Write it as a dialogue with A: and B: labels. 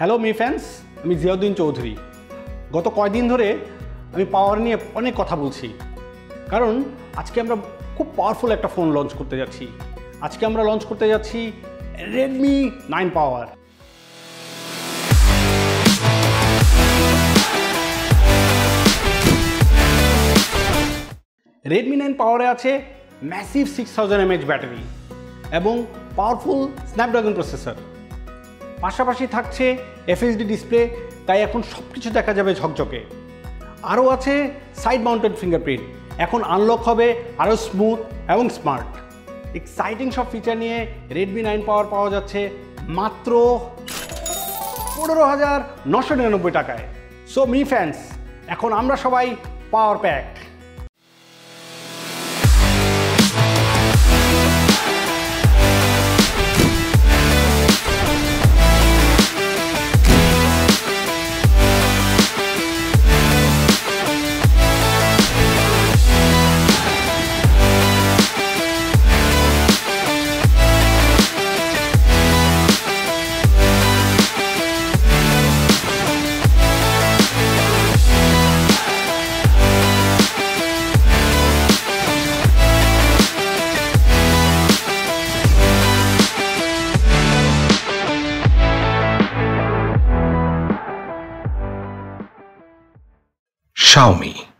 A: Hello me fans, আমি জিয়াউদ্দিন চৌধুরী। গত কয়েকদিন ধরে আমি পাওয়ার নিয়ে অনেক কথা বলছি, কারণ আজকে আমরা খুব পাওয়ারফুল একটা ফোন লঞ্চ করতে যাচ্ছি। আজকে আমরা লঞ্চ করতে যাচ্ছি Redmi 9 পাওয়ার। Redmi 9 পাওয়ারে আছে ম্যাসিভ 6000 mAh ব্যাটারি এবং পাওয়ারফুল স্ন্যাপড্রাগন প্রসেসর। পাশাপাশি থাকছে FHD ডিসপ্লে, তাই এখন সব কিছু দেখা যাবে ঝকঝকে। আরও আছে সাইড মাউন্টেড ফিঙ্গারপ্রিন্ট, এখন আনলক হবে আরও স্মুথ এবং স্মার্ট। এক্সাইটিং সব ফিচার নিয়ে Redmi 9 পাওয়ার পাওয়া যাচ্ছে মাত্র 15,999 টাকায়। সো মি ফ্যান্স, এখন আমরা সবাই পাওয়ার প্যাক।
B: Xiaomi